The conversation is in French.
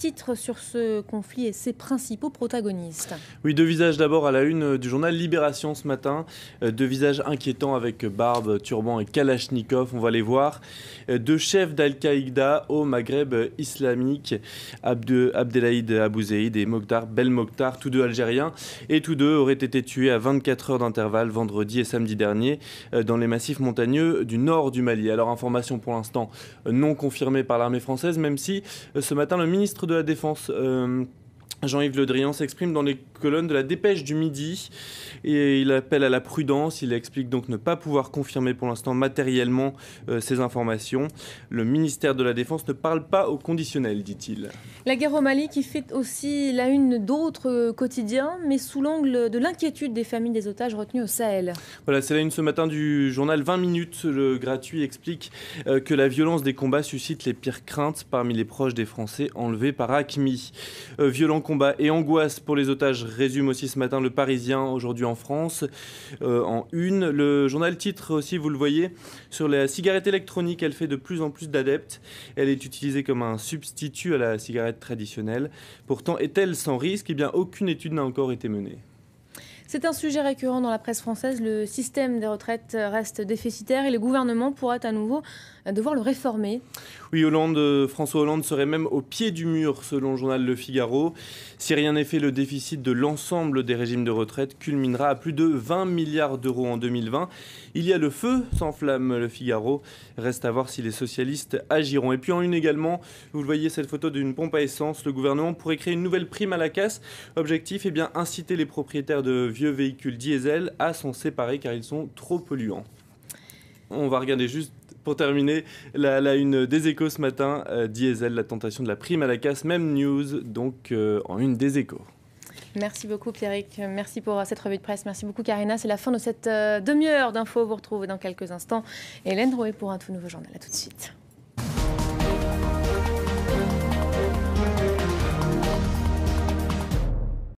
titres sur ce conflit et ses principaux protagonistes. Oui, deux visages d'abord à la une du journal Libération ce matin. Deux visages inquiétants avec barbe, turban et kalachnikov, on va les voir. Deux chefs d'Al-Qaïda au Maghreb islamique, Abdelhaïd Abou Zeid et Mokhtar Belmokhtar, tous deux algériens. Et tous deux auraient été tués à 24 heures d'intervalle vendredi et samedi dernier dans les massifs montagneux du nord du Mali. Alors information pour l'instant non confirmée par l'armée française, même si ce matin le ministre de la Défense Jean-Yves Le Drian s'exprime dans les colonnes de la Dépêche du Midi et il appelle à la prudence. Il explique donc ne pas pouvoir confirmer pour l'instant matériellement ces informations. Le ministère de la Défense ne parle pas au conditionnel, dit-il. La guerre au Mali qui fait aussi la une d'autres quotidiens, mais sous l'angle de l'inquiétude des familles des otages retenus au Sahel. Voilà, c'est la une ce matin du journal 20 minutes. Le gratuit explique que la violence des combats suscite les pires craintes parmi les proches des Français enlevés par AQMI. Violents combats et angoisse pour les otages, résume aussi ce matin le Parisien aujourd'hui en France. En une, le journal titre aussi, vous le voyez, sur la cigarette électronique. Elle fait de plus en plus d'adeptes. Elle est utilisée comme un substitut à la cigarette traditionnelle. Pourtant, est-elle sans risque? Eh bien, aucune étude n'a encore été menée. C'est un sujet récurrent dans la presse française. Le système des retraites reste déficitaire et le gouvernement pourrait à nouveau devoir le réformer. Oui, François Hollande serait même au pied du mur, selon le journal Le Figaro. Si rien n'est fait, le déficit de l'ensemble des régimes de retraite culminera à plus de 20 milliards d'euros en 2020. Il y a le feu, s'enflamme Le Figaro. Reste à voir si les socialistes agiront. Et puis en une également, vous le voyez, cette photo d'une pompe à essence. Le gouvernement pourrait créer une nouvelle prime à la casse. Objectif, eh bien, inciter les propriétaires de vieux véhicules diesel à s'en séparer car ils sont trop polluants. On va regarder juste pour terminer la une des Échos ce matin. Diesel, la tentation de la prime à la casse, même news donc en une des Échos. Merci beaucoup Pierrick, merci pour cette revue de presse, merci beaucoup Karina. C'est la fin de cette demi-heure d'infos. Vous retrouvez dans quelques instants Hélène Drouet pour un tout nouveau journal. À tout de suite.